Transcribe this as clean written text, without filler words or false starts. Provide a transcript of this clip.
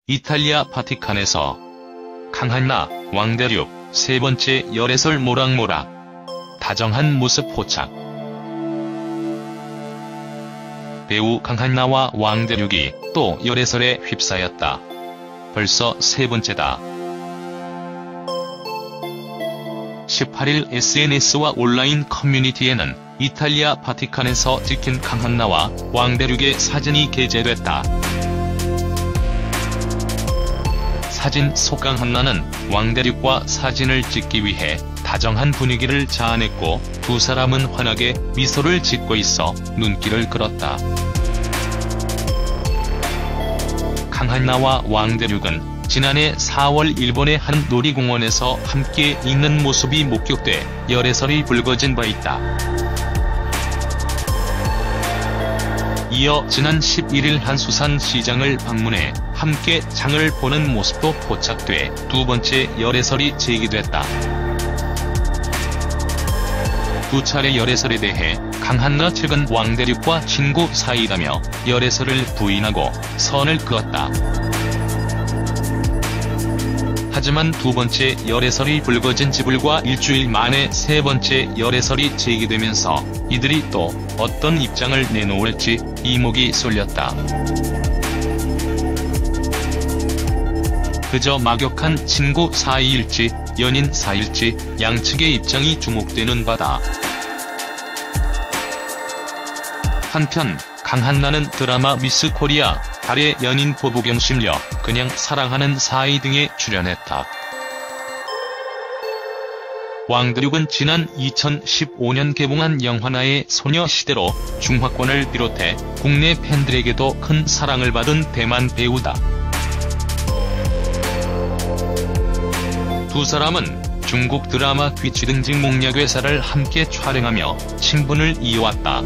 이탈리아 바티칸에서 강한나, 왕대륙, 세 번째 열애설 모락모락. 다정한 모습 포착. 배우 강한나와 왕대륙이 또 열애설에 휩싸였다. 벌써 세 번째다. 18일 SNS와 온라인 커뮤니티에는 이탈리아 바티칸에서 찍힌 강한나와 왕대륙의 사진이 게재됐다. 사진 속 강한나는 왕대륙과 사진을 찍기 위해 다정한 분위기를 자아냈고, 두 사람은 환하게 미소를 짓고 있어 눈길을 끌었다. 강한나와 왕대륙은 지난해 4월 일본의 한 놀이공원에서 함께 있는 모습이 목격돼 열애설이 불거진 바 있다. 이어 지난 11일 한수산 시장을 방문해 함께 장을 보는 모습도 포착돼 두 번째 열애설이 제기됐다. 두 차례 열애설에 대해 강한나 측은 왕대륙과 친구 사이라며 열애설을 부인하고 선을 그었다. 하지만 두 번째 열애설이 불거진 지 불과 일주일 만에 세 번째 열애설이 제기되면서 이들이 또 어떤 입장을 내놓을지 이목이 쏠렸다. 그저 막역한 친구 사이일지 연인 사이일지 양측의 입장이 주목되는 바다. 한편 강한나는 드라마 미스 코리아, 달의 연인 보부경 심려, 그냥 사랑하는 사이 등에 출연했다. 왕대륙은 지난 2015년 개봉한 영화 나의 소녀시대로 중화권을 비롯해 국내 팬들에게도 큰 사랑을 받은 대만 배우다. 두 사람은 중국 드라마 귀취 등직 목략회사를 함께 촬영하며 친분을 이어왔다.